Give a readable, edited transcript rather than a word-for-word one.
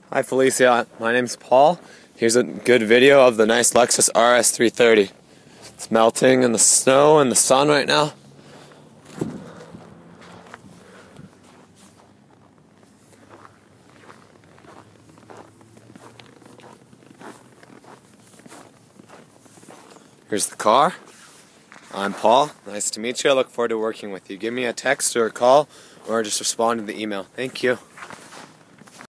Hi Felicia, my name's Paul. Here's a good video of the nice Lexus rs330. It's melting in the snow and the sun right now. Here's the car. I'm Paul. Nice to meet you. I look forward to working with you. Give me a text or a call or just respond to the email. Thank you.